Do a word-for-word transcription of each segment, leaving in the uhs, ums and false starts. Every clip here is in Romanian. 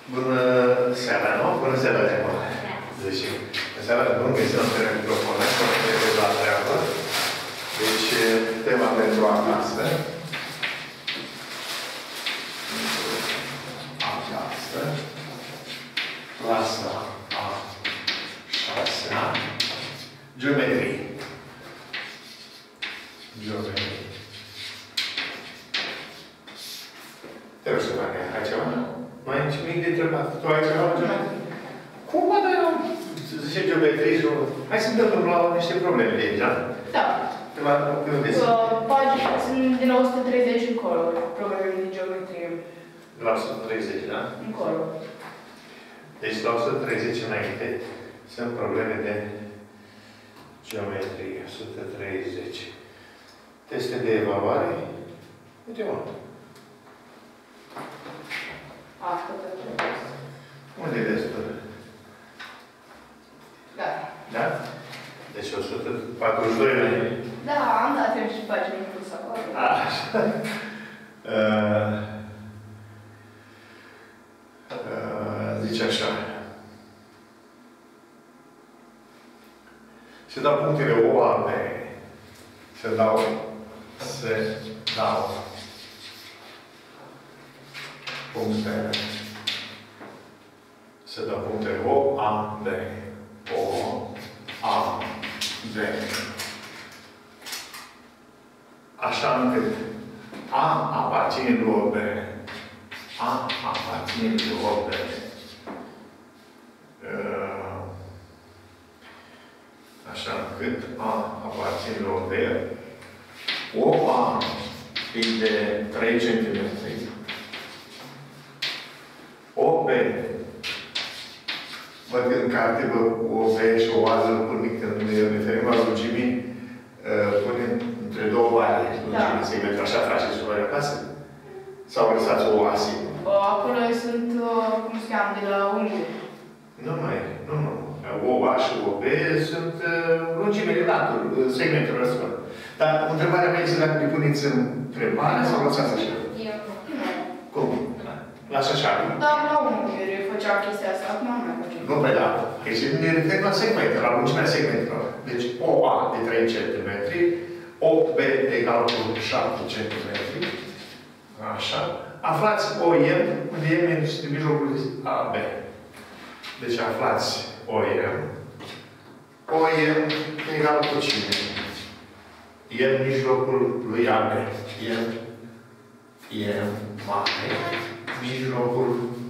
Bună seara, nu? Bună seara, Gemma. Deci, bună seara, bun găsit la întâlnirea microfonului, să ne la treabă. Deci, tema pentru acasă. Acasă. Clasa a șasea. Geometrie. Geometrie. Te rog să fac, ai ceva? Nu ai nimic de întrebat. Tu ai ceva la geometrie? Cum poate eu? Zice geometrie și... Hai să dăm la niște probleme de aici, da? Da. La când vezi? Pagina sunt de la o sută treizeci încolo, problemele de geometrie. De la o sută treizeci, da? Încolo. Deci la o sută treizeci înainte sunt probleme de geometrie. o sută treizeci. Teste de evaluare. Uite, mă. Asta tot trebuie. Unde e destul? Da. Da? Deci o sută patruzeci și doi înainte. Da, am dat eu și pagina inclusă acolo. Așa. Uh, uh, zice așa. Se dau punctele O, A, B. Se dau, se dau punctele. Se dau punctele O, A, B. O, A, B. Așa încât A aparține lui O, B. A aparține lui O, B. Așa încât A aparține lui O, B. O, A e de trei centimetri. O, B. Văd că în carte vă O, B și O, A îl pun când ne referim la lungimii, punem între două vale, lungimii segmentului. Așa faceți și voi acasă? Sau lăsați O, A singur? Acolo sunt, cum se cheamă, de la unghi. Nu mai, nu, nu. O, A și O, B sunt lungimile laturi, segmentul ăsta. Dar întrebarea mea este dacă le puneți în întrebare sau lăsați așa? Eu nu. Cum? Lasă așa, nu? Da, la unghi făceam chestia asta, acum nu mai facem. Nu, pe da. Deci ne referim la segmente, la lungimea segmentelor. Deci O, A de trei centimetri, O, B egal cu șapte centimetri. Așa. Aflați O, M, unde M este mijlocul A, B. Deci aflați O, M. O, M egal cu cine? E în mijlocul lui A, B. E, E mare. Mijlocul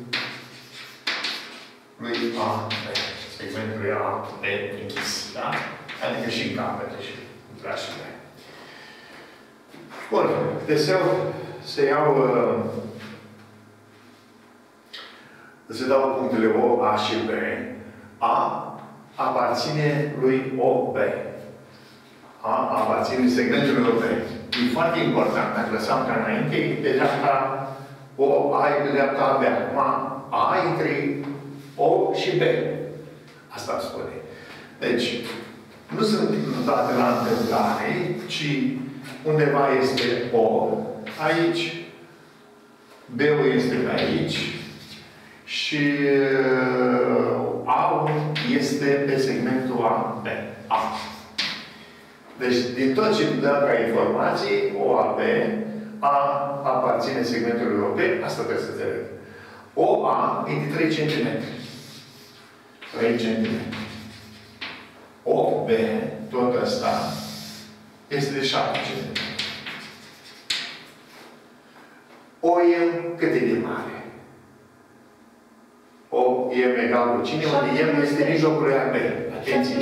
lui A, B. Segmentul A, B închis. Da? Adică și în capete și în trașele. Bun. Deseu se iau... Se dau punctele O, A și B. A aparține lui O, B. A aparține segmentului O, B. E foarte important. Dacă lăsam ca înainte, e de dreapta O, A e de dreapta A, B. Acum A între O și B. Asta îmi spune. Deci, nu sunt date la întâmplare, ci undeva este O, aici, B-ul este pe aici, și A este pe segmentul A, B. A. Deci, din tot ce dă ca informații, O, A, B, A aparține segmentului O, B, asta trebuie să înțeleg. O, A e de trei centimetri. trei centimetri. O, B, tot ăsta, este de șapte centimetri. O, M, cât e de mare? O, M egal cu cine? Unde M este mijlocul lui A, B. Atenție!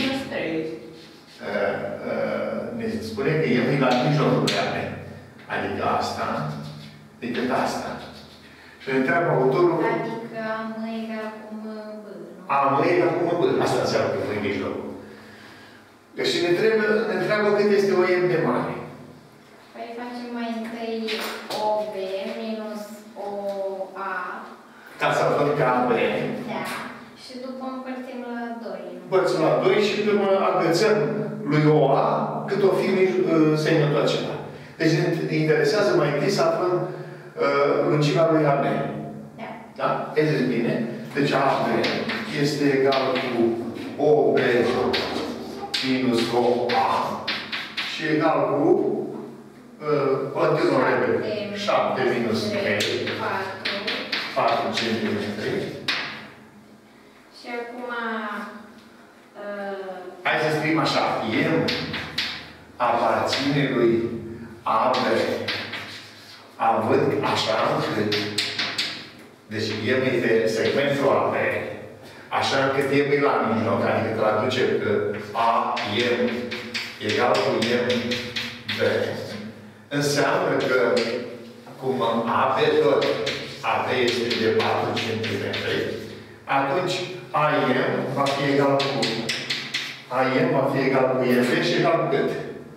Ne spune că M e la mijlocul lui A, B. Adică asta, decât asta. Și ne întreabă autorul... Adică A M egal cu M, B, nu? A M egal cu M, B. Asta înseamnă că nu e mijlocul. Deci ne întreabă, ne întreabă cât este O, M de mare. Păi facem mai întâi O, B minus O, A. Ca să aflăm că A, B. Da. Și după împărțim la doi. Împărțim la doi și după agățăm lui O, A cât o fi segmentul acela. Deci ne interesează mai întâi să aflăm uh, lungimea lui A, B. Da. Da? Vedeți bine? Deci A B este egal cu O B minus O A și egal cu uh, continuă repede. șapte minus trei. patru centimetri. Și acum... Uh, Hai să scriem așa. M aparține lui A B având așa încât, deci M este segmentul A B, așa încât M e la mijloc, adică traduce că A M egal cu M B, înseamnă că cum A B tot A B este de patru centimetri, atunci A M va fi egal cu A M va fi egal cu M B și egal cu cât?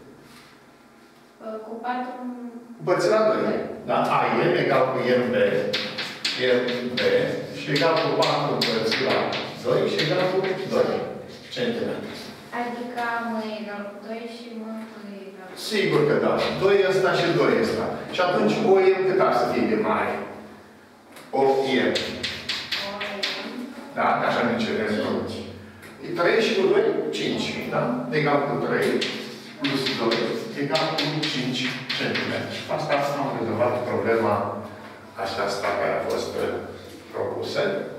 cu patru... Împărțit la doi. Da? A M egal cu M B, M B și egal cu patru împărțit la doi și egal cu doi centimetri. Adică M egal cu doi și M egal cu... Sigur că da. doi ăsta și doi ăsta. Și atunci O M cât ar să fie de mare? O M. Da? Așa ne cerem. trei și cu doi, cinci. Da? Egal cu trei plus doi egal cu cinci centimetri. Asta am rezolvat problema aceasta care a fost propusă.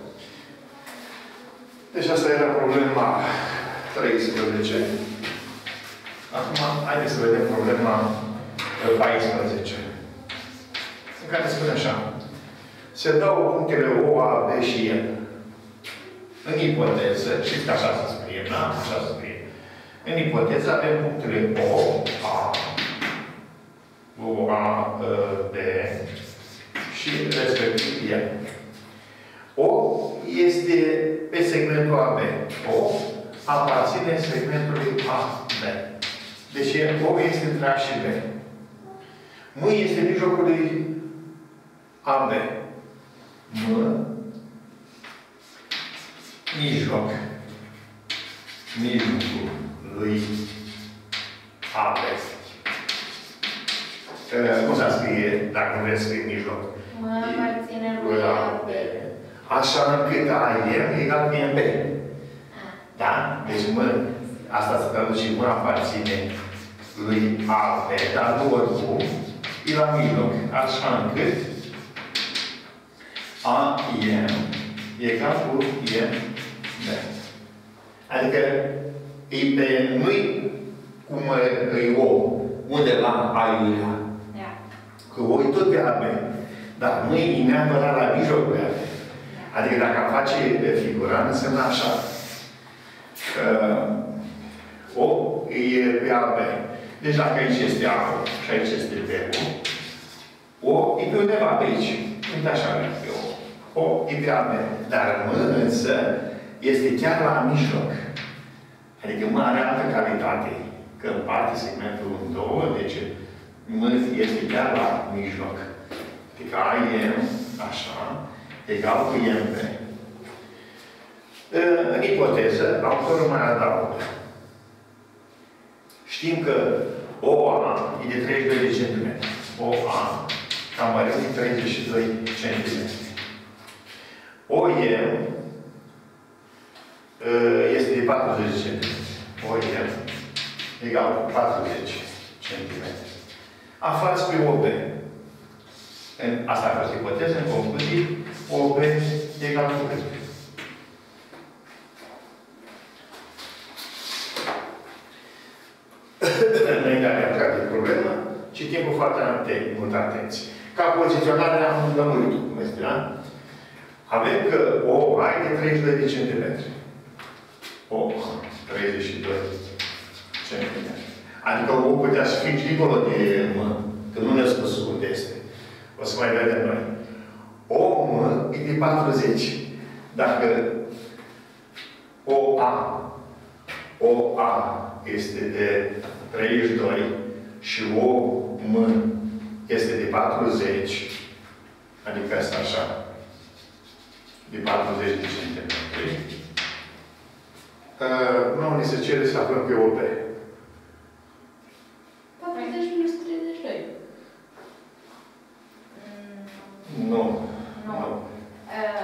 Deci asta era problema treisprezece. Acum, haideți să vedem problema paisprezece. În care spune așa. Se dau punctele O, A, B și M. În ipoteză, știți că așa se scrie, da? Așa se scrie. În ipoteză avem punctele O, A, O, A, B și respectiv M. O este pe segmentul A B. O aparține segmentului A B. Deci O este între A și B. M este mijlocul lui A B. M mijloc. Mijlocul lui A B. Cum să scrie, dacă nu vreți să scrie mijloc? M aparține lui A B. Așa încât A M egal cu M B. Da? Deci M, asta se traduce, M aparține lui A B, dar nu oricum, e la mijloc. Așa încât A M egal cu M B. Adică e pe, nu-i cum e O, unde la A e la. Că O e tot pe A B. Dar nu e neapărat la mijlocul A B. Adică dacă am face figura, înseamnă așa. Uh, O e pe A B. Deci dacă aici este A și aici este B. O e pe undeva pe aici. Uite așa pe O. O e pe A B. Dar M însă este chiar la mijloc. Adică M are altă calitate. Că împarte segmentul în două, deci M este chiar la mijloc. Adică A M, așa, egal cu M B. În ipoteză, autorul mai adaugă. Știm că O A e de treizeci și doi de centimetri. O A cam mărit de treizeci și doi centimetri. O M este de patruzeci de centimetri. O M egal cu patruzeci centimetri. Aflați pe O B. Asta a fost ipoteză, în concluzie, O B egal cu cât? Înainte de a intra de problemă, citim cu foarte multă atenție. Ca poziționare am lămurit, cum este, da? Avem că O A e de treizeci și doi de centimetri. O A, treizeci și doi centimetri. Adică O putea să fie dincolo de M, că nu ne-a spus unde este. O să mai vedem noi. O M e de patruzeci. Dacă O A O A este de treizeci și doi și O M este de patruzeci, adică asta așa, de patruzeci de centimetri, uh, nu ni se cere să aflăm pe O B. patruzeci minus treizeci și doi. Nu. Nu. Uh,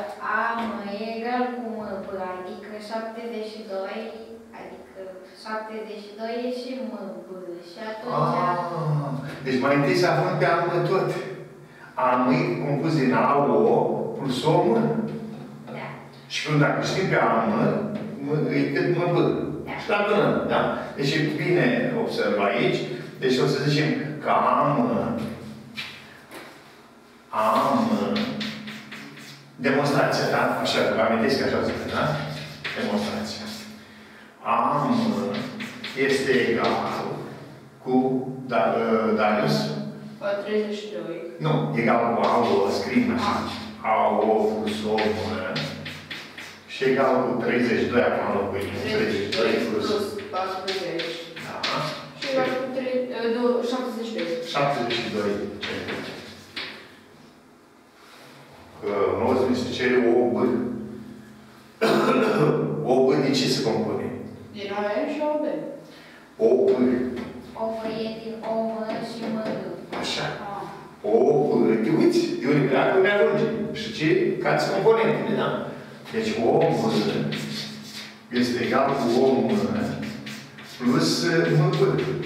șaptezeci și doi e și M B. Și atunci... Ah, deci mai întâi să aflăm pe A M tot. A M e compus din A, O plus O, M. Da. Și când dacă știm pe A, M, M e cât M, B. Da. Și la până, da? Deci e bine observ aici. Deci o să zicem că A, M, A, M, demonstrația, da? Așa, vă amintesc că așa zic, da? Demonstrația. A, M este egal cu da, Darius? treizeci și doi. Nu, egal cu A, O, scriem așa. A, O plus O, M. Și egal cu treizeci și doi, acum înlocuim. treizeci și doi plus patruzeci. Da. Și egal cu șaptezeci și doi. șaptezeci și doi. Că nouă se cere O, B. O, B din ce se compune? Din A M și O B. O, B. O V e din O M și M B. Așa. O, B. Te uiți? De unde pleacă, unde ajunge. Și ce? Cați componentele, da? Deci O, M este egal cu O, M plus M, B.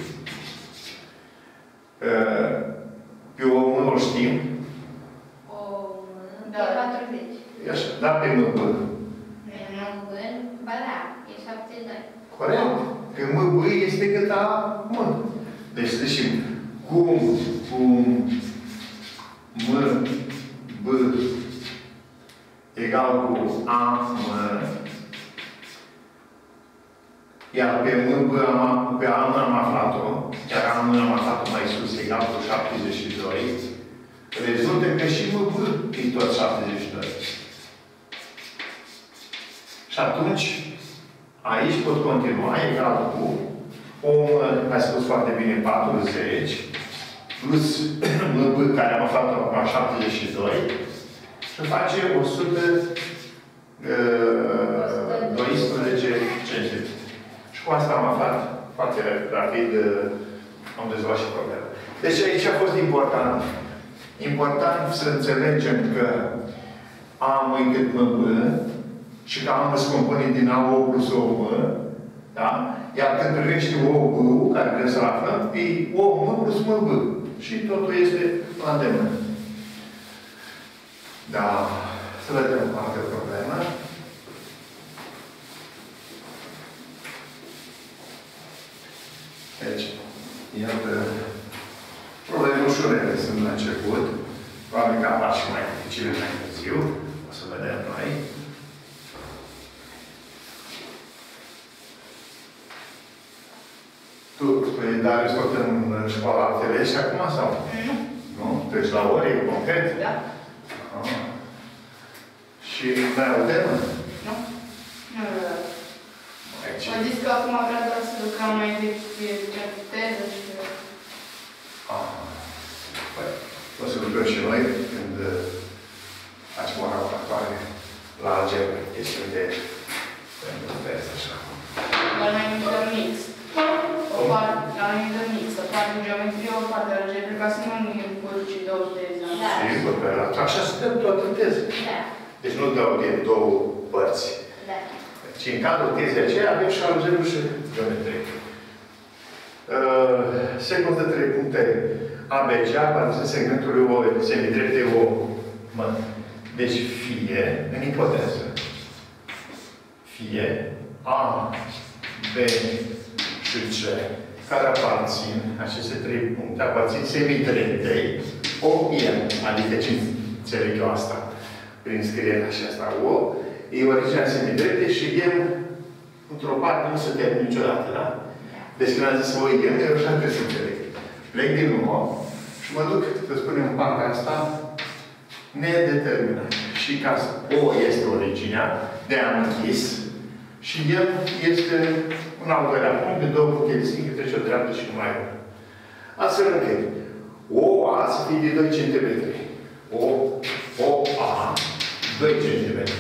Pe O, M o știm. O M Da. e patruzeci. E așa. Da, pe M, B. M B, ba da, e șaptezeci și doi. Corect. Că M, B este cât A, M. Deci zicem, cum, cum M, B egal cu A, M, iar pe M, B, am, pe A, M am aflat-o, iar A, M am aflat-o mai sus, egal cu șaptezeci și doi, rezultă că și M, B e tot șaptezeci și doi. Și atunci, aici pot continua, egal cu O, M, ai spus foarte bine, patruzeci, plus M, B, care am aflat-o acum, șaptezeci și doi, și face o sută doisprezece centimetri. Și cu asta am aflat foarte rapid, am rezolvat și problema. Deci aici a fost important. Important să înțelegem că am încât M, B, și că am se compune din A, O plus O, M, da? Iar când privește O, B, care vrem să-l aflăm, e O, M plus M, B. Și totul este la îndemână. Da. Să vedem o altă problemă. Deci, iată, probleme ușurele sunt la început. Probabil că apar și mai dificile mai târziu. O să vedem noi. Tu, păi, Darius, tot în școala altele și acum sau? Nu. Nu? Treci la ore, concret? Da. Ah. Și mai au temă? Nu. Nu, nu, nu. Aici. Am zis că acum vreau doar să lucrăm mai de teză și... Ah. Păi, o să lucrăm și noi când facem o raportare la algebră, chestiuni de pentru teză, așa. Dar mai numită mix. O parte, la numită mix, o parte de geometrie, o parte de algebră, ca să nu ne încurci două teze. Da. Sigur, pe ăla. Așa suntem tot în teză. Da. Deci nu dau din două părți. Da. Ci în cadrul tezei aceea avem și algebră și geometrie. Uh, se contă trei puncte A, B, C, aparțin segmentului O, semidrepte O, M. Deci fie, în ipoteză, fie A, B și C, care aparțin, aceste trei puncte, aparțin semidreptei O, M. Adică ce înțeleg eu asta? Prin scrierea aceasta O, e originea semidrepte și M, într-o parte, nu se termină niciodată, da? Deci când am zis O, M, eu așa trebuie să înțeleg. Plec din nou și mă duc, să spunem, în partea asta, nedeterminat. Și ca O este originea, de am închis, și el este un al doilea punct, de două puncte distincte, trece o dreaptă și numai una. Astfel încât O A să fie de doi centimetri. O, O A, doi centimetri.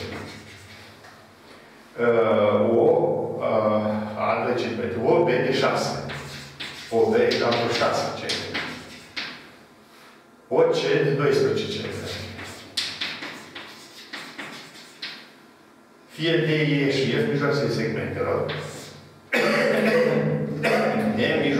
Uh, o uh, A, doi centimetri. O B de șase. O B egal cu șase centimetri. O C de doisprezece centimetri. Fie D, E și F, mijloacele segmentelor.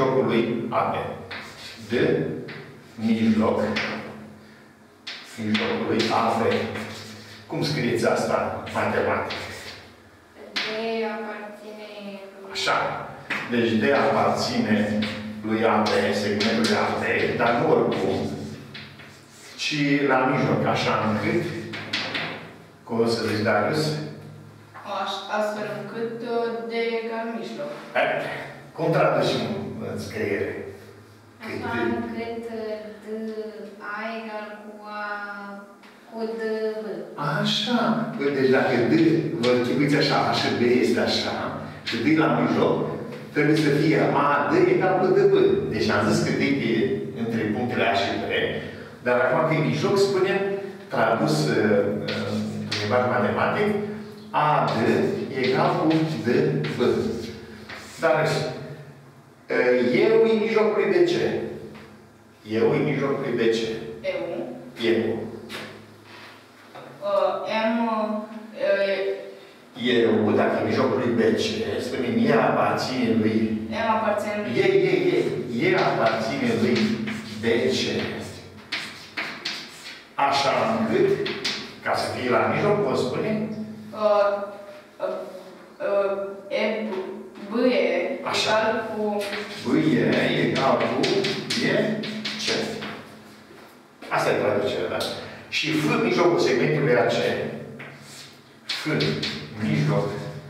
mijlocul lui A B. D, mijloc, mijlocul lui A B. Cum scrieți asta matematic? D aparține lui... Așa. Deci D aparține lui A B, segmentului A B, dar nu oricum, ci la mijloc, așa încât, cum o să zici, Darius? Astfel încât D egal mijloc. Cum traducem în scriere? Așa încât D A egal cu A cu D B. Așa. Deci dacă D, vă închipuiți așa, A și B este așa, și D la mijloc, trebuie să fie A D egal cu D B. Deci am zis că D e între punctele A și B, dar acum că e mijloc, spunem, tradus în limbaj matematic, A D egal cu D B. Dar eu e mijlocul lui B C. Eu e mijlocul lui B C. Eu. Eu. M. Eu, dacă e mijlocul lui B C, spunem, ea aparține lui... M aparține lui... E, e, e. Ea aparține lui B C. Așa încât, ca să fie la mijloc, vă spune? E, B e egal cu... B e egal cu E, C. Asta e traducerea, da? Și F, mijlocul segmentului A C. F, mijloc.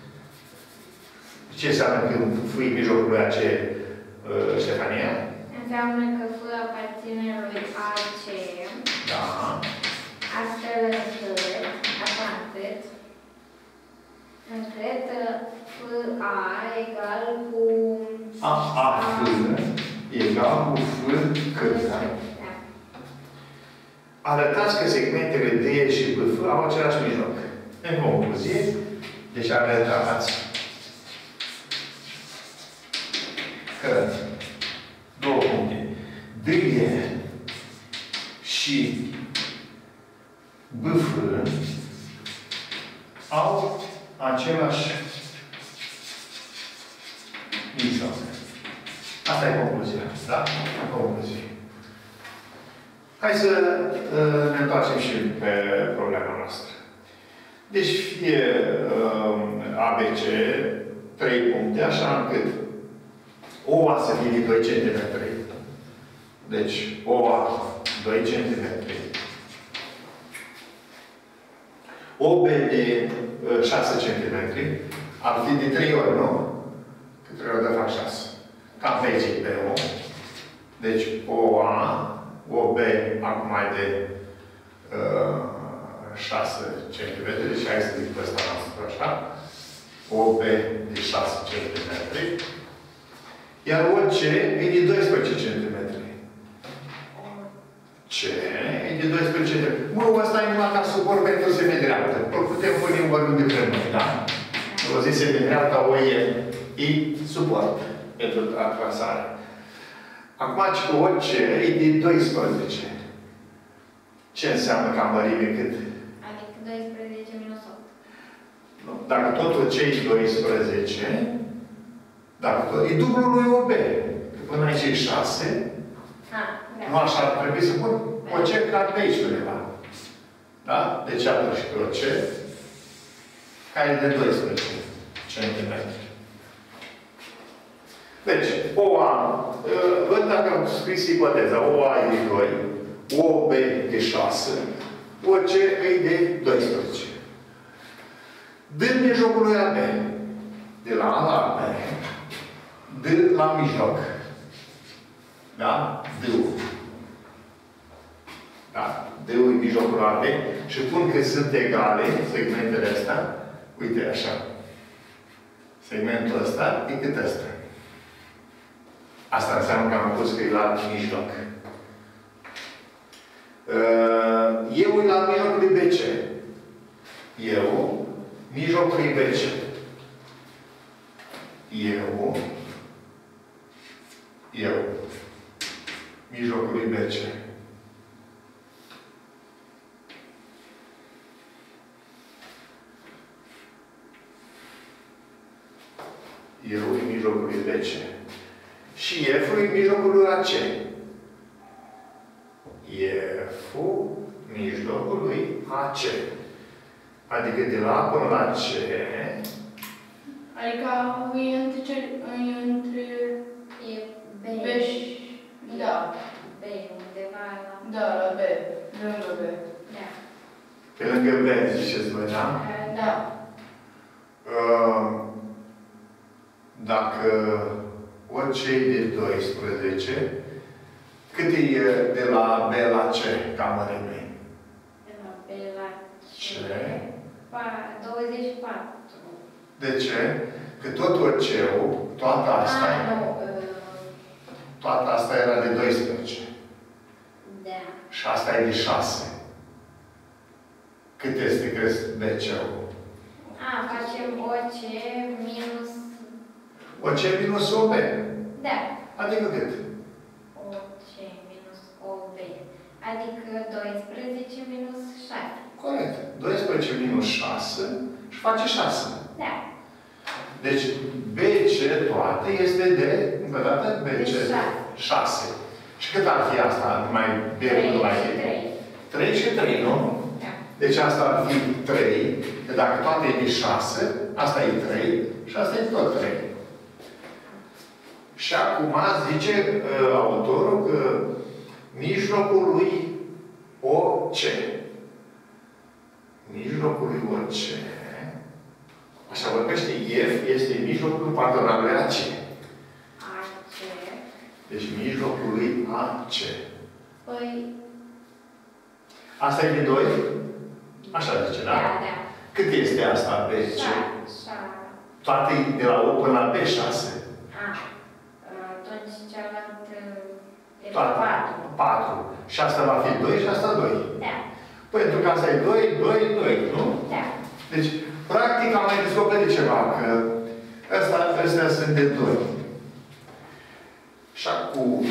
Ce înseamnă când F e mijlocul lui A C, Ștefania? Înseamnă că F aparține lui A C. Da. Astfel încât, așa încât, încât F A egal cu... A, A, F egal cu F, C. Da? Arătați că segmentele D și B F au același mijloc. În concluzie, deci arătați că două puncte. D E și B F au același mijloc. Asta e concluzia. Da? Concluzie. Hai să uh, ne întoarcem și pe problema noastră. Deci fie uh, A B C, trei puncte, așa încât O A să fie de doi centimetri. Deci O A doi centimetri. O B de uh, șase centimetri. Ar fi de trei ori, nu? Că trei ori de fac șase. Cam pe aici pe O. Deci O A, O B acum mai de uh, șase centimetri, deci hai să zic pe ăsta noastră așa. O B de șase centimetri. Iar O C e de doisprezece centimetri. C e de doisprezece centimetri. Mă, ăsta e numai ca suport pentru seme dreaptă. Îl putem pune oriunde vrem noi, da? O zi seme dreapta, O E e suport pentru trasare. Acum, cu O C e de doisprezece. Ce înseamnă ca mărime cât? Adică doisprezece minus opt. Nu. Dacă totul ce e doisprezece, dacă tot, e dublul lui O B. Până aici e șase. Ah, da. Nu așa ar trebui să pun O C clar pe aici undeva. Da? Deci atunci pe O C, care e de doisprezece centimetri. Deci, O A, văd dacă am scris ipoteza, O A e de doi, O B de șase, O C e de doisprezece. Dând mijlocul lui A B, de la A la B, D la mijloc. Da? D-ul. Da? D-ul e mijlocul A B și pun că sunt egale segmentele astea. Uite așa. Segmentul ăsta e cât ăsta. Asta înseamnă că am pus că e la mijloc. Eu e la mijlocul lui B C. Eu, mijlocul lui B C. Eu, eu, mijlocul lui B C. Eu în mijlocul lui B C. Și F-ul e mijlocul lui A C. F-ul mijlocul lui A C. Adică de la A până la C. Adică e între ce... e între... E B. B și... Da. B, undeva la... Da, la B. Lângă B. Da. Pe lângă B, ziceți voi, da? Da. Uh, dacă O C e de doisprezece, cât e de la B la C, ca mărime? De la B la C. C. douăzeci și patru. De ce? Că tot O C-ul, toată asta, Ah, nu. toată asta era de doisprezece. Da. Și asta e de șase. Cât este, crezi, B C-ul? A, facem O C minus... O C minus O B. Da. Adică cât? O C minus O B. Adică doisprezece minus șase. Corect. doisprezece minus șase și face șase. Da. Deci, B C toată este de, încă o dată, B C șase. Și cât ar fi asta? Mai B trei mai și trei. trei și trei, nu? Da. Deci asta ar fi trei. Că dacă toate e de șase, asta e trei și asta e tot trei. Și acum zice uh, autorul că mijlocul lui O C. Mijlocul lui O C. Așa vorbește, F este mijlocul patronalului A C. A C. Deci mijlocul lui A C. Păi... Asta e de doi? Așa zice, da? Da, da. Cât este asta B C? șase. Toate de la O până la B șase. A. Atunci cealaltă... E Toate. patru. patru. Și asta va fi doi și asta doi. Da. Pentru că asta e doi, doi, doi, nu? Da. Deci, practic, am mai descoperit ceva, că ăsta, ăstea sunt de doi. Și acum,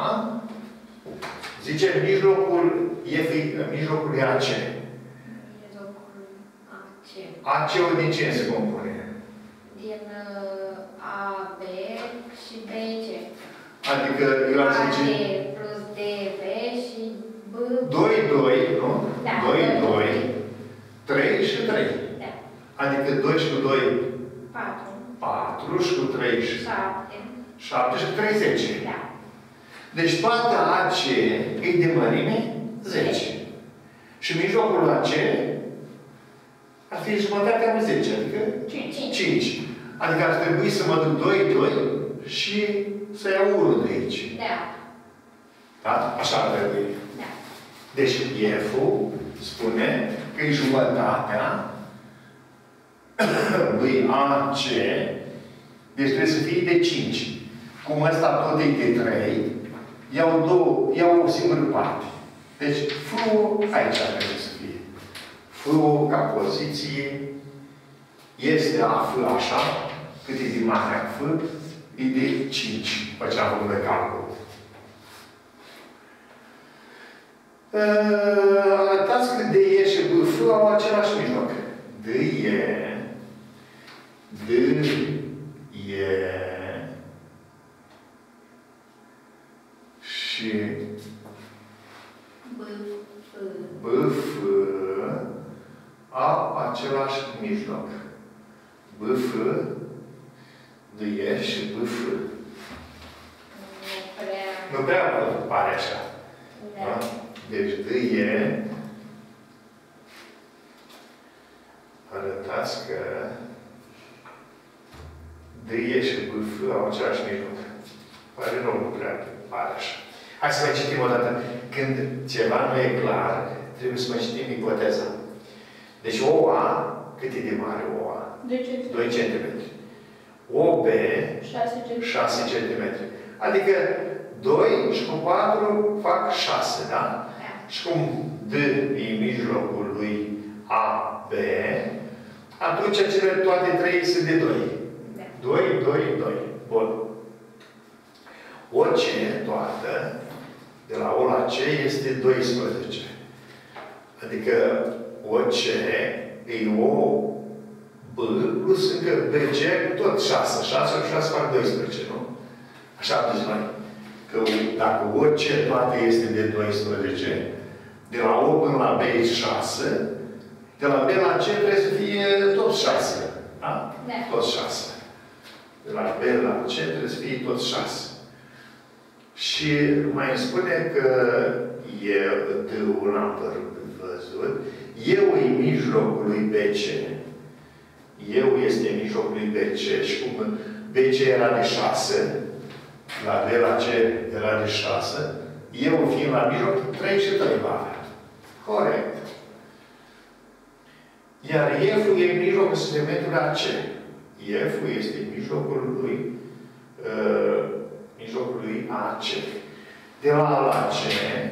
zice mijlocul, e mijlocul lui A C. Mijlocul A C. A C-ul din ce se compune? Din uh, A B și B C. Adică, eu aș A D zice plus D B și B... doi, doi, nu? Da. doi, doi, trei și trei. Da. Adică doi și cu doi, patru. patru și cu trei și șapte. șapte și cu trei, zece. Da. Deci toată A C e de mărime zece. Și mijlocul A C ar fi jumătatea lui zece, adică cinci. cinci. Adică ar trebui să mă duc doi, doi și să iau unu de aici. Da. Da? Așa ar trebui. Da. Deci F-ul spune că e jumătatea lui A C, deci trebuie să fie de cinci. Cum ăsta tot e de trei, iau, două, iau o singură parte. Deci F-ul aici trebuie să fie. F-ul ca poziție este A F așa, cât e din marea F, e de cinci. După ce am făcut de calcul. Arătați că D E și B F au același mijloc. D E, D E și B F. B F au același mijloc. B F, D E și B F. Nu prea... Nu prea pare așa. Da. Da? Deci D E, arătați că D E și B F au același mijloc. Pare rău, nu prea pare așa. Hai să mai citim o dată. Când ceva nu e clar, trebuie să mai citim ipoteza. Deci O A, cât e de mare O A? doi centimetri. O B, șase centimetri. Adică doi și cu patru fac șase, da? Da. Și cum D e mijlocul lui A B, atunci cele toate trei sunt de doi. Da. doi, doi, doi. Bun. O C toată, de la O la C, este doisprezece. Adică O C e O B plus încă B G tot șase. șase și șase fac doisprezece, nu? Așa am zis noi. Că dacă orice toate este de doisprezece, de la opt până la B e șase, de la B la C trebuie să fie tot șase. Da? Da. Tot șase. De la B la C trebuie să fie tot șase. Și mai îmi spune că eu, D-ul l-am văzut, eu e mijlocul lui B C. Eu este mijlocul lui B C și cum B C era de șase, la B la C era de șase, eu fiind la mijloc, trei și trei va avea. Corect. Iar F-ul e mijlocul segmentului A C. F-ul este mijlocul lui, uh, mijlocul lui A C. De la A la C,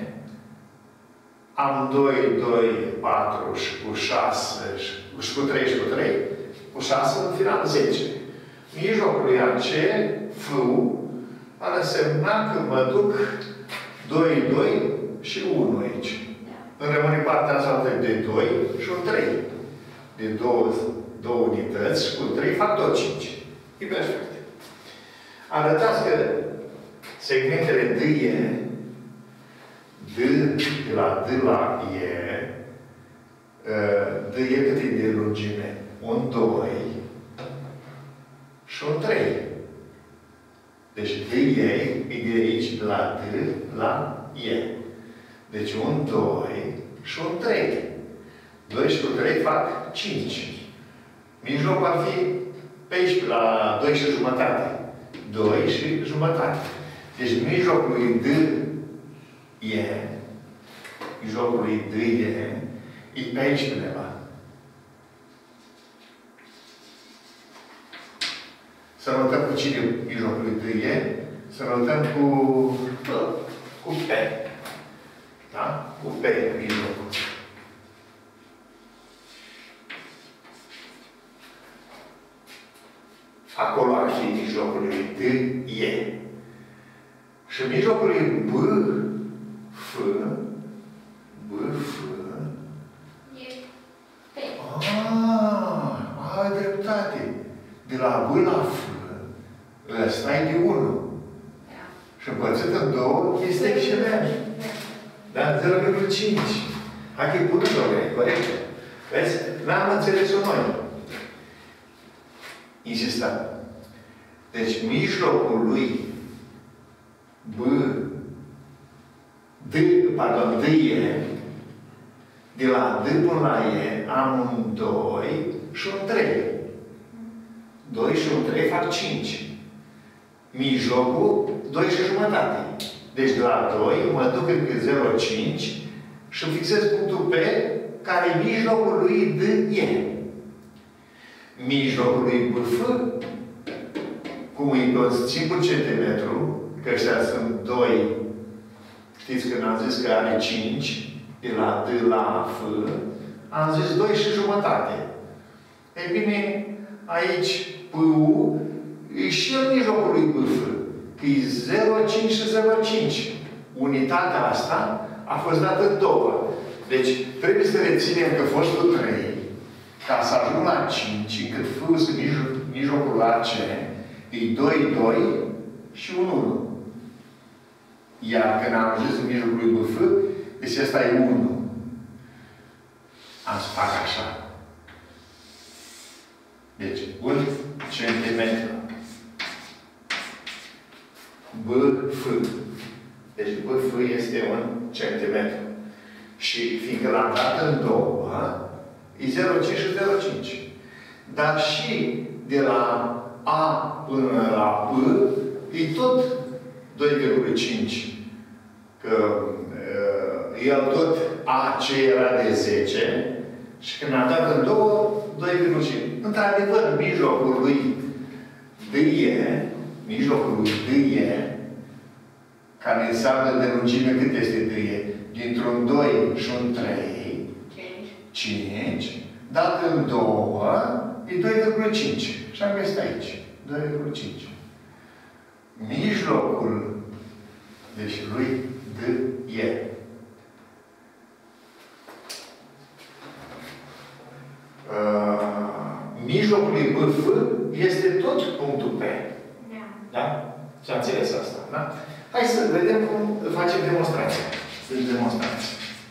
am doi, doi, patru și cu șase, și cu trei și cu trei, cu șase, în final zece. Mijlocul lui A C, F-ul, ar însemna că mă duc doi, doi și unu aici. Îmi rămâne partea asta de doi și un trei. De două, două unități și cu trei fac tot cinci. E perfect. Arătați că segmentele D E, D de la D la E, D E cât e de lungime? Un doi și un trei. Deci D E e de aici, de la D la E. Deci un doi și un trei. doi și cu trei fac cinci. Mijlocul ar fi pe aici, la doi și jumătate. doi și jumătate. Deci mijlocul lui D E, mijlocul lui D E, e pe aici undeva. Să notăm cu cine mijlocul lui D E? Să notăm cu cu P. Da? Cu P mijlocul. Acolo ar fi mijlocul lui D E. Și mijlocul lui B, F, B, F. E P. Ah, ai dreptate. De la B la F, ăsta e de unu. Da. Și împărțit în două, este excelent. Da? zero virgulă cinci. Hai că-i bună, doamne, corect. Vezi? N-am înțeles-o noi. Insistăm. Deci, mijlocul lui B, D, pardon, D E, de la D până la E, am un doi și un trei. doi și un trei fac cinci. Mijlocul, doi și jumătate. Deci, de la doi, mă duc în zero virgulă cinci și îmi fixez punctul P, care e mijlocul lui D E. Mijlocul lui B F, cum e pe un singur centimetru, că ăștia sunt doi, știți că am zis că are cinci, de la D la F, am zis doi și jumătate. Ei bine, aici P-ul e și în mijlocul lui B F, că e zero virgulă cinci și zero virgulă cinci. Unitatea asta a fost dată în două. Deci, trebuie să reținem că fostul trei, ca să ajung la cinci, încât F-ul sunt mijlocul la C, e doi, doi și un unu. Iar când am ajuns în mijlocul lui B F, deci ăsta e unu. Am să fac așa. Deci, un centimetru. B F. Deci B F este un centimetru. Și fiindcă l-am dat în două, e zero virgulă cinci și zero virgulă cinci. Dar și de la A până la P e tot doi virgulă cinci. Că uh, el tot A C era de zece și când am dat în două, doi virgulă cinci. Într-adevăr, mijlocul lui D E, mijlocul lui D E, care înseamnă de lungime cât este D E? Dintr-un doi și un trei, cinci, dat în două, e doi virgulă cinci. Și am găsit aici. doi virgulă cinci. Mijlocul, deci lui D E. Uh, mijlocul lui B F este tot punctul P. Da. Da? S-a înțeles asta, da? Hai să vedem cum facem demonstrația. Deci demonstrație.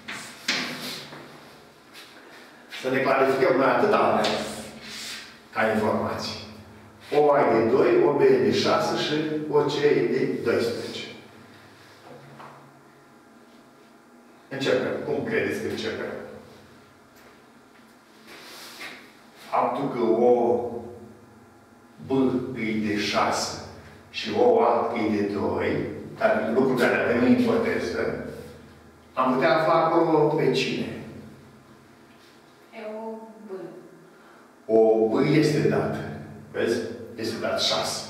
Să ne clarificăm noi atât avem ca informații. O A e de doi, o B e de șase și o C e de doisprezece. Începem. Cum credeți că începem? Faptul că o B e de șase și o A e de doi, dar lucrul care avem în ipoteză, am putea afla acolo pe cine? E o B. O B este dată. Vezi? Este dat șase.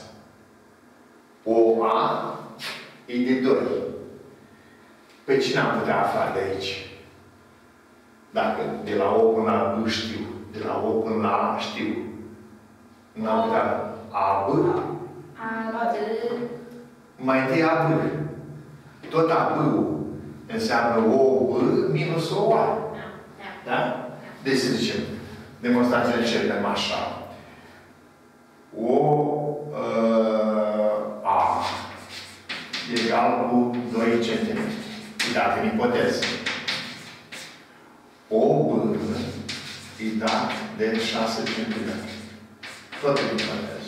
O A e de doi. Pe cine am putea afla de aici? Dacă de la O până la B știu, de la O până la A știu, nu am putea A, B? A, D. Mai întâi A, B. Tot A, B-ul înseamnă O, B minus O, A. Da? Da? Deci să zicem, demonstrația începem așa. O uh, A egal cu doi centimetri. Dat în ipoteză. O B e dat de șase centimetri. Tot în ipoteză.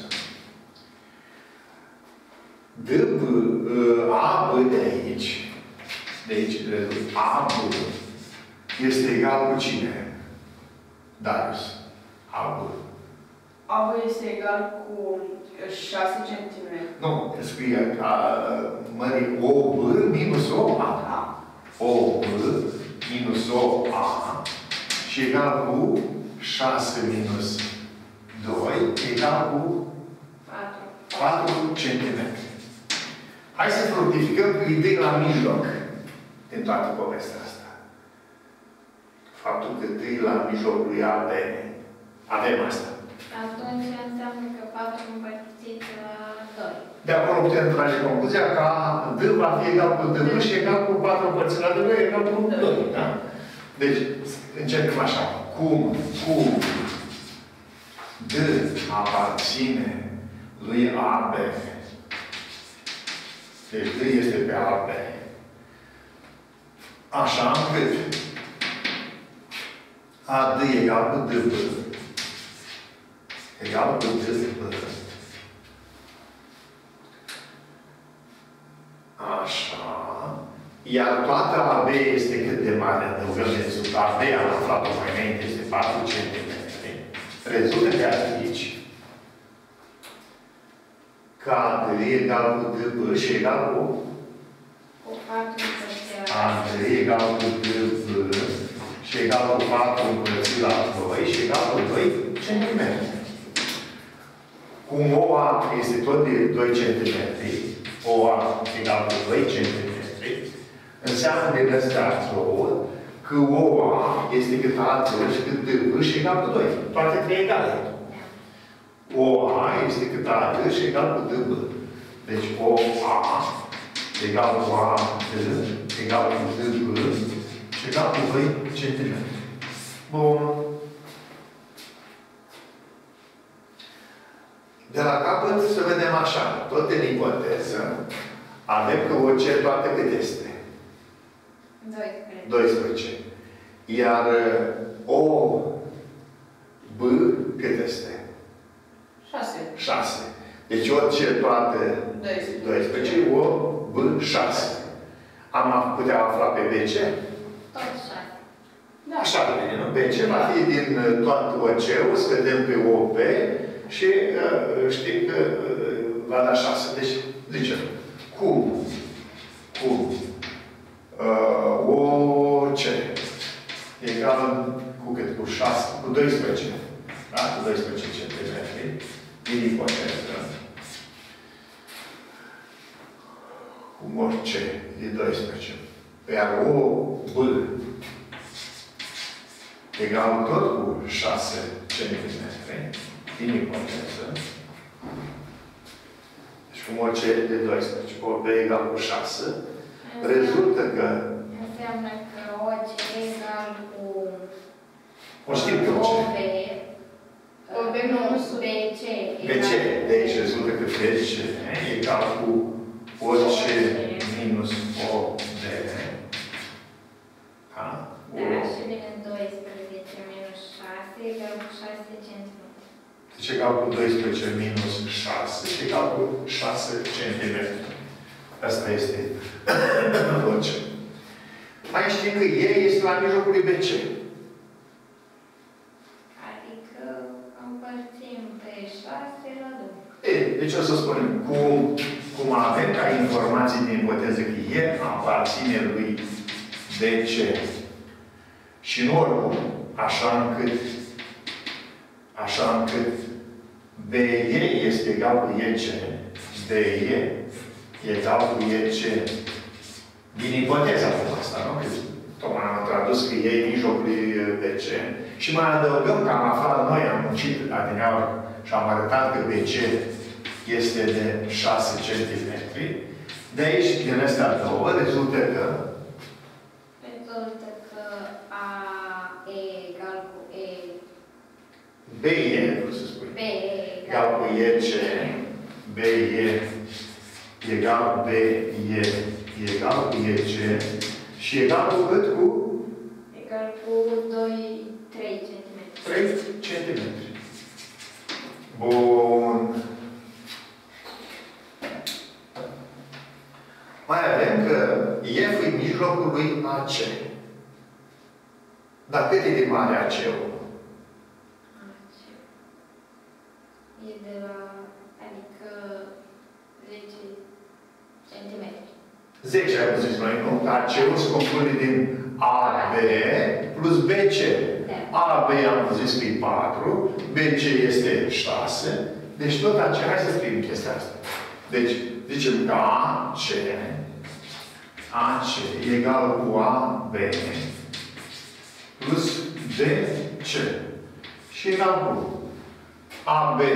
D B, A B de aici, de aici, de A B este egal cu cine? Darius. A B. A B este egal cu șase centimetri. Nu, scrie mări O B minus O A. O B minus O A și egal cu șase minus doi egal cu patru centimetri. Hai să fructificăm cu idei la mijloc din toată povestea asta. Faptul că D la mijlocul lui A B. Avem asta. Atunci înseamnă că patru împărțit la doi. De acolo putem trage concluzia că D va fi egal cu D B și egal cu patru împărțit la doi egal cu doi. Da? Deci, începem așa. Cum, cum D aparține lui A B. Deci D este pe A B. Așa încât A D egal cu D B egal cu D B. Așa. Iar toată A B este cât de mare? Adăugăm de sub. A B am aflat-o mai înainte, este patru centimetri. Rezultă de aici că A D egal cu D B și egal cu Cu patru împărțit la A D egal cu D B și egal cu patru împărțit la doi și egal cu doi centimetri. Cum O A este tot de doi centimetri, O A egal cu doi centimetri, înseamnă de astea două că O A este cât A D și cât D B și egal cu doi. Toate trei egale. O A este cât A D și egal cu D B. Deci O A egal cu A D egal cu D B și egal cu doi centimetri. Bun. De la capăt să vedem așa. Tot în ipoteză avem că O C toate cât este? doisprezece. doisprezece. Iar O B cât este? șase. șase. Deci O C toate doisprezece, O B șase. Am putea afla pe B C? Tot șase. Da. Așa de bine, nu? B C va fi din tot O C-ul, scădem pe O B și uh, știm că uh, va da șase. Deci, zicem, cum? Cum? Uh, O C egal cu cât? Cu șase, cu doisprezece. Da? Cu doisprezece centimetri. Din ipoteză. Cum orice e doisprezece. Iar O B egal tot cu șase centimetri. Din ipoteză. Deci cum orice de doisprezece. O B egal cu șase. Rezultă că Înseamnă că O C egal cu o știm pe O C. O B O B minus B C B C. De aici rezultă că B C egal cu O C minus O B. Da? Da, și vine doisprezece minus șase egal cu șase centimetri. Deci egal cu doisprezece minus șase egal cu șase centimetri. Asta este O C. Mai știm că E este la mijlocul lui B C. Adică împărțim pe șase la doi. E, deci o să spunem, cum, cum avem ca informații din ipoteză că E aparține lui B C și în oricum, așa încât așa încât B E este egal cu E C, B E egal cu E C din ipoteza asta, nu? Că tocmai am tradus că E e mijlocul lui B C și mai adăugăm că am aflat noi, am muncit adineauri și am arătat că B C este de șase centimetri. De aici, din astea două, rezultă că Rezultă că A E egal cu E. B E, cum să spui, B E egal cu E C, B E egal cu B E egal cu E C și egal cu cât? Cu Egal cu doi, trei centimetri. trei centimetri. Bun. Mai avem că F e mijlocul lui A C. Dar cât e de mare A C-ul? E de la, adică zece centimetri. zece, am zis noi, nu? A C-ul se compune din A B plus B C. Da. A B am zis că e patru, B C este șase, deci tot A C, hai să scriem chestia asta. Deci, zicem că A C, A C egal cu A B plus B C și egal cu A B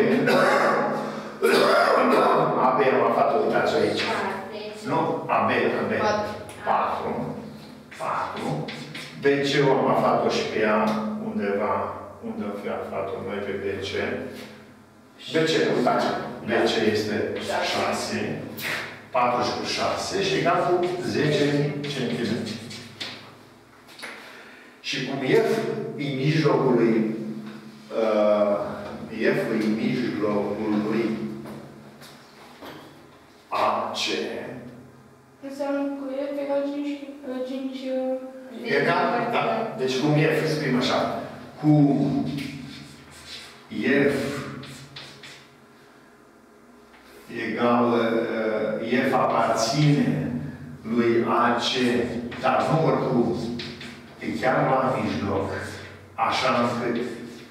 A B am aflat, uitați aici. Nu? A B, A B. patru. patru. B C-ul am aflat-o și pe ea undeva, unde am fi aflat-o noi pe B C. B C, uitați, B C este șase. patru și cu șase și egal cu zece centimetri. Și cum F e mijlocul lui uh, F e mijlocul lui A C. Înseamnă că e egal cinci... Egal? Da. Deci cum F, scrim așa. Cum F egal, uh, F aparține lui A C, dar nu oricum, e chiar la mijloc, așa încât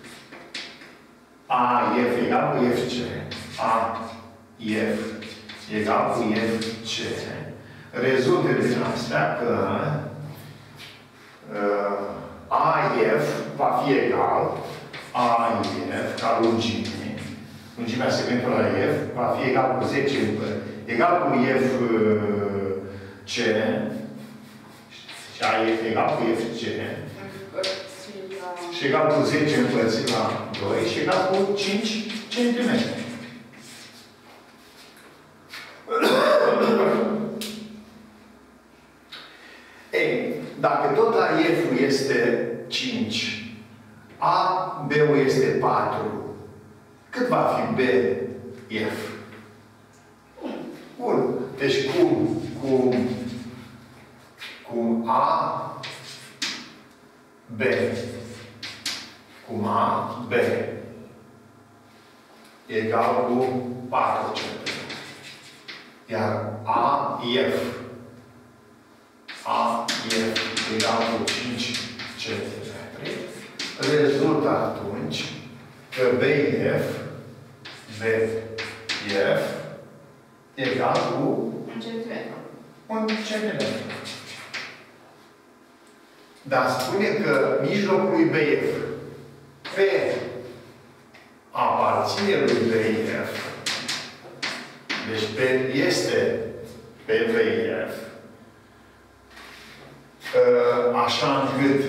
A F egal cu F C, A F egal cu F C, rezultă din astea că uh, A F va fi egal, A F ca lungime, lungimea segmentului A F va fi egal cu zece, egal cu F C, și A F egal cu F C, și egal cu zece împărțit la doi, și egal cu cinci centimetri. Ei, dacă tot A F-ul este cinci, A B-ul este patru, cât va fi B F? unu. Deci cum, cum, cum A B, cum A B egal cu patru centimetri. Iar A F A F egal cu cinci centimetri, rezultă atunci că B F B F egal cu Un centimetru. un centimetru. Dar spune că mijlocul lui B F P aparține lui B F. Deci P este P V F. Așa încât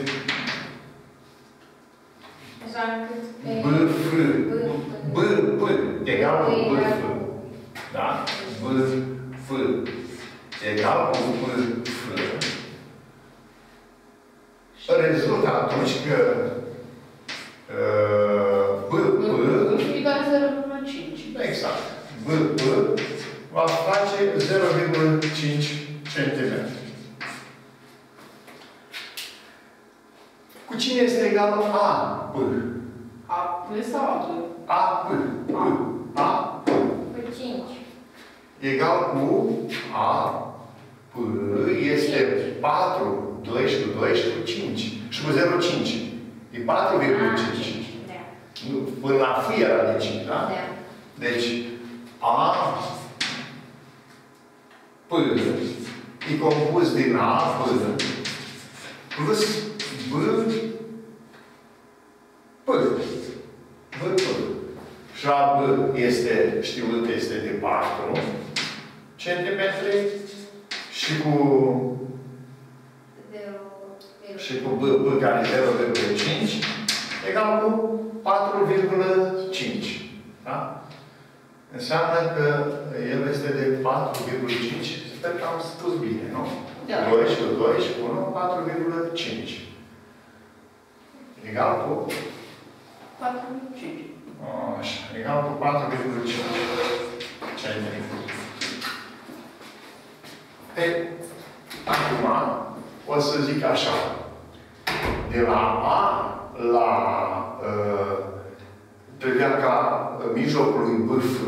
Așa încât B F B P egal cu B F Da? B, F egal cu B, F. Rezultă atunci că B, P egal zero virgulă cinci. exact. B, P va face zero virgulă cinci centimetri. Cu cine este egal A, P? A, P sau A, P? A, P. P. A, P. Cu cinci. Egal cu A, P este patru, doisprezece cu doisprezece cu cinci. Și cu zero virgulă cinci. E patru virgulă cinci. Da. Până la F era de cinci, da? Da. Deci, A, P e compus din A, P plus B, P. B, P. Și A, B este știut, este de patru centimetri și cu și cu B, B care e zero virgulă cinci egal cu patru virgulă cinci. Da? Înseamnă că el este de patru virgulă cinci. Sper că am spus bine, nu? Da. doi și cu doi și cu unu, patru virgulă cinci. Egal cu? patru virgulă cinci. Așa. Egal cu patru virgulă cinci. Ce ai de făcut? Pe, acum, o să zic așa. De la A la uh, trebuia ca mijlocul lui B F,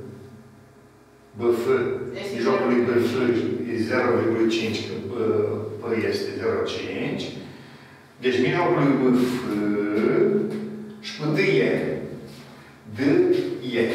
B F, mijlocul lui B F e zero virgulă cinci, că B, B este zero virgulă cinci. Deci mijlocul lui B F și cu D E. D E.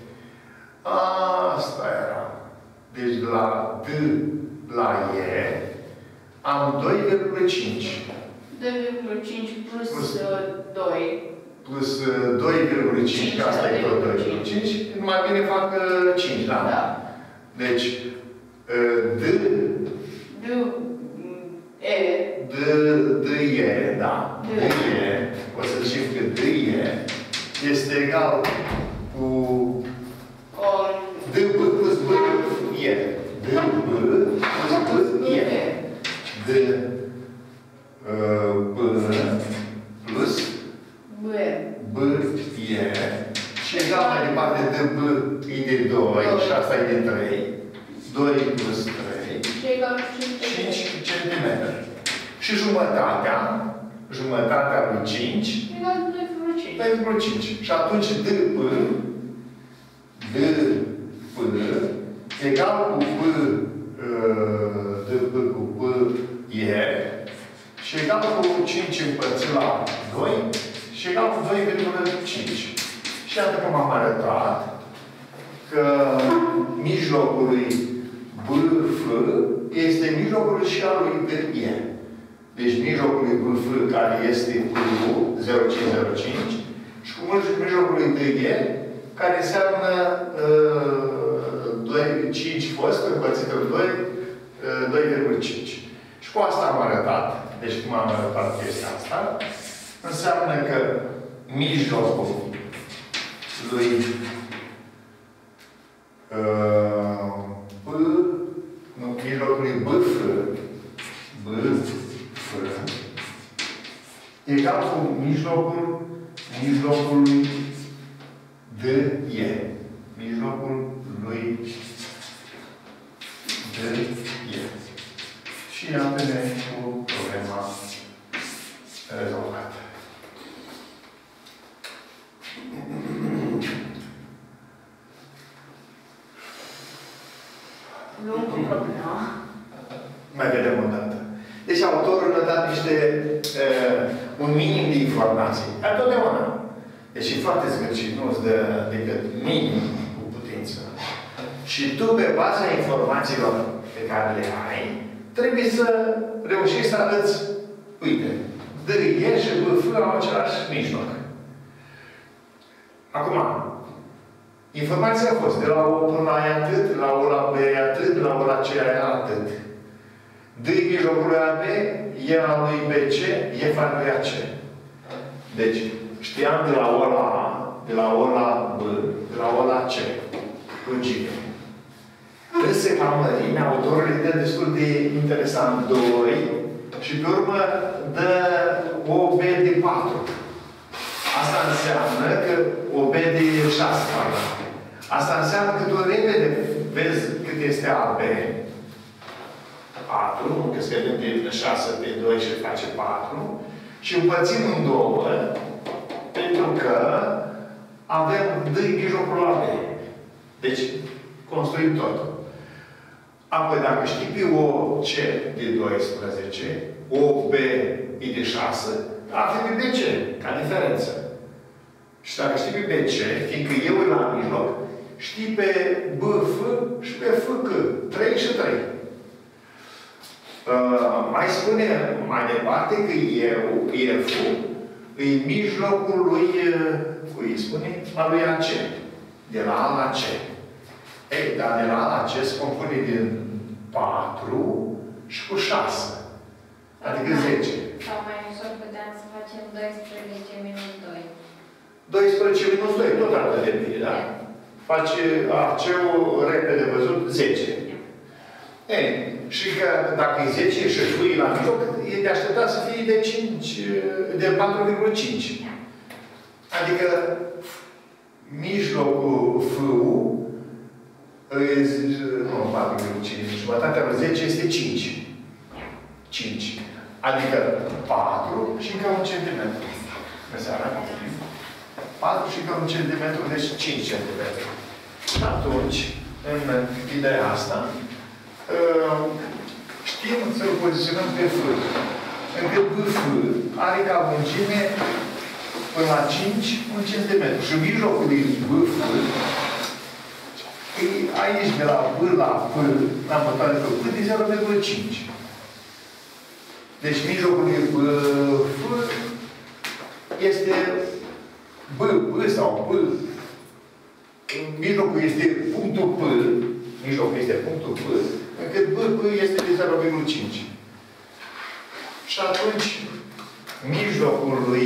Asta era. Deci de la D la E am doi virgulă cinci. doi virgulă cinci plus, Plus. doi. Plus doi virgulă cinci, că asta e tot doi virgulă cinci, mai bine fac cinci, da? Da. Deci, D, D, E. D, D, E, da. D, E, o să zicem că D, E este egal cu On. D, B plus B, E. D, B plus B, E. D, B plus B. B, E. Și egal mai departe de B e de doi și asta e de trei. doi plus trei. Și egal cu cinci centimetri. Și jumătatea, jumătatea lui cinci, egal cu doi virgulă cinci. doi virgulă cinci. Și atunci D, P, D, P, egal cu P, D, P cu P, E, și egal cu cinci împărțit la doi, și egal cu doi virgulă cinci. Și iată cum am arătat că mijlocul lui B F este mijlocul și al lui D E. Deci mijlocul lui B F care este cu zero virgulă cinci zero virgulă cinci și cu mijlocul lui D E care înseamnă uh, cinci fost împărțit în doi, uh, doi virgulă cinci. Și cu asta am arătat. Deci cum am arătat chestia asta, înseamnă că mijlocul lui uh, B, nu, mijlocul lui B F, B F, egal cu mijlocul, mijlocul lui D E. Mijlocul lui D E. Și iată-ne cu problema rezolvată. Luăm cu problema. Mai vedem o dată. Deci autorul ne-a dat niște, uh, un minim de informații. Dar totdeauna. Deci e foarte zgârcit, nu îți dă decât minim cu putință. Și tu, pe baza informațiilor pe care le ai, trebuie să reușești să arăți, uite, D, E și B, F au același mijloc. Acum, informația a fost de la O până la E atât, de la O la B e atât, de la O la C e atât. D e mijlocul lui A B, E al lui B C, F al lui A C. Deci, știam de la O la A, de la O la B, de la O la C, cu G. râse ca mărime, autorul îi dă destul de interesant doi și pe urmă dă o B de patru. Asta înseamnă că o B de șase, pardon. Asta înseamnă că tu repede vezi cât este A B. patru, că scădem de șase pe doi și face patru. Și împărțim în două, pentru că avem D mijlocul la B. Deci, construim totul. Apoi, dacă știi pe O C de doisprezece, O B e de șase, afli pe B C, ca diferență. Și dacă știi pe B C, fiindcă eu e la mijloc, știi pe B F și pe F C, trei și trei. Uh, mai spune mai departe că eu, E F, e mijlocul lui, cui îi spune? A lui A C. De la A la C. Ei, dar de la A la C se compune din patru și cu șase. Adică zece. Sau mai ușor puteam să facem doisprezece minus doi. doisprezece minus doi, tot atât de bine, da? Face A C-ul repede văzut zece. Ei, și că dacă e zece și fui la mijloc, e de așteptat să fie de cinci, de patru virgulă cinci. Adică mijlocul F-ul, nu, patru virgulă cinci, jumătatea lui zece este cinci. cinci. Adică patru și încă un centimetru. Pe seara. patru și încă un centimetru, deci cinci centimetri. Și atunci, în ideea asta, știm să-l poziționăm pe F. Încât B F are ca lungime până la cinci, un centimetru. Și mijlocul lui B F e aici, de la B la P, la mătoare pe P, de zero virgulă cinci. Deci mijlocul lui B F este B, B sau B. Mijlocul este punctul P, mijlocul este punctul P, încât B, P este de zero virgulă cinci. Și atunci, mijlocul lui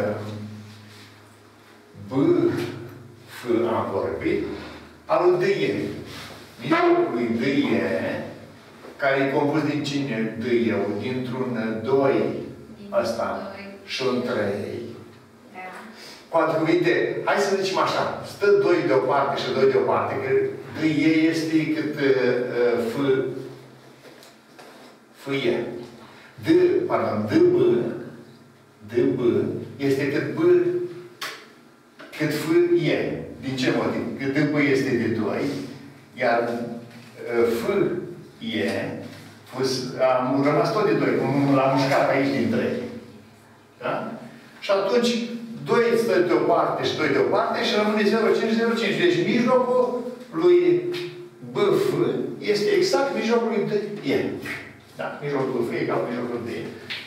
B, F am vorbit, al lui D E. Mijlocul lui D E, care e compus din cine D E-ul? Dintr-un doi, ăsta, și un trei. Cu alte cuvinte, hai să zicem așa, stă doi de o parte și doi de o parte, că D E este cât uh, F, F E. D, pardon, D B, D B este cât B, cât F E. Din ce motiv? Că D B este de doi, iar uh, F E, am rămas tot de doi, l-am mușcat aici din trei. Da? Și atunci, doi stă de o parte și doi de o parte și rămâne zero virgulă cinci zero virgulă cinci. Deci mijlocul lui B F este exact mijlocul lui D E. Da? Mijlocul F e egal mijlocul D E.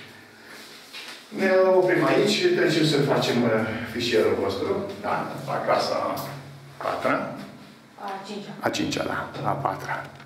Ne oprim aici și trecem să facem fișierul vostru. Da? La clasa a patra. A cincea. A cincea, da. A patra.